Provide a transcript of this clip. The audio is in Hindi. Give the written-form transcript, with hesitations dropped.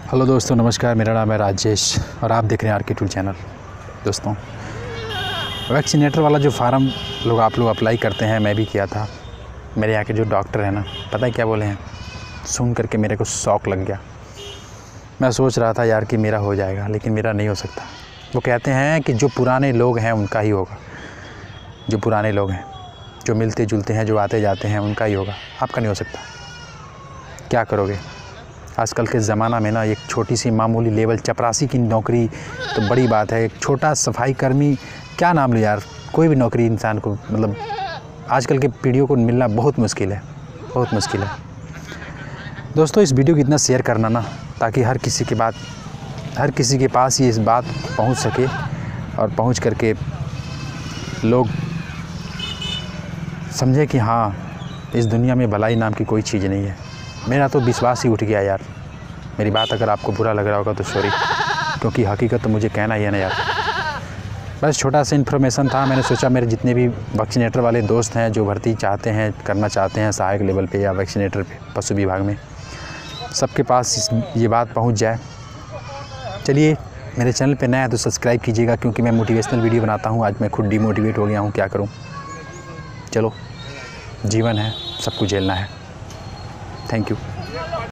हेलो दोस्तों, नमस्कार। मेरा नाम है राजेश और आप देख रहे हैं आर के टूल चैनल। दोस्तों, वैक्सीनेटर वाला जो फार्म आप लोग अप्लाई करते हैं, मैं भी किया था। मेरे यहाँ के जो डॉक्टर हैं ना, पता है क्या बोले हैं? सुन करके मेरे को शौक लग गया। मैं सोच रहा था यार कि मेरा हो जाएगा, लेकिन मेरा नहीं हो सकता। वो कहते हैं कि जो पुराने लोग हैं उनका ही होगा। जो पुराने लोग हैं, जो मिलते जुलते हैं, जो आते जाते हैं, उनका ही होगा। आपका नहीं हो सकता। क्या करोगे? आजकल के ज़माना में ना एक छोटी सी मामूली लेवल चपरासी की नौकरी तो बड़ी बात है। एक छोटा सफाई कर्मी, क्या नाम लो यार, कोई भी नौकरी इंसान को, मतलब आजकल के पीढ़ियों को मिलना बहुत मुश्किल है, बहुत मुश्किल है। दोस्तों, इस वीडियो को इतना शेयर करना ना, ताकि हर किसी के पास ये इस बात पहुंच सके और पहुंच करके लोग समझे कि हाँ, इस दुनिया में भलाई नाम की कोई चीज़ नहीं है। मेरा तो विश्वास ही उठ गया यार। मेरी बात अगर आपको बुरा लग रहा होगा तो सॉरी, क्योंकि हकीकत तो मुझे कहना ही है ना यार। बस छोटा सा इन्फॉर्मेशन था। मैंने सोचा मेरे जितने भी वैक्सीनेटर वाले दोस्त हैं, जो भर्ती चाहते हैं, करना चाहते हैं सहायक लेवल पे या वैक्सीनेटर पे, पशु विभाग में, सबके पास ये बात पहुंच जाए। चलिए, मेरे चैनल पे नया है तो सब्सक्राइब कीजिएगा, क्योंकि मैं मोटिवेशनल वीडियो बनाता हूँ। आज मैं खुद डिमोटिवेट हो गया हूँ, क्या करूँ। चलो, जीवन है, सबको झेलना है। Thank you.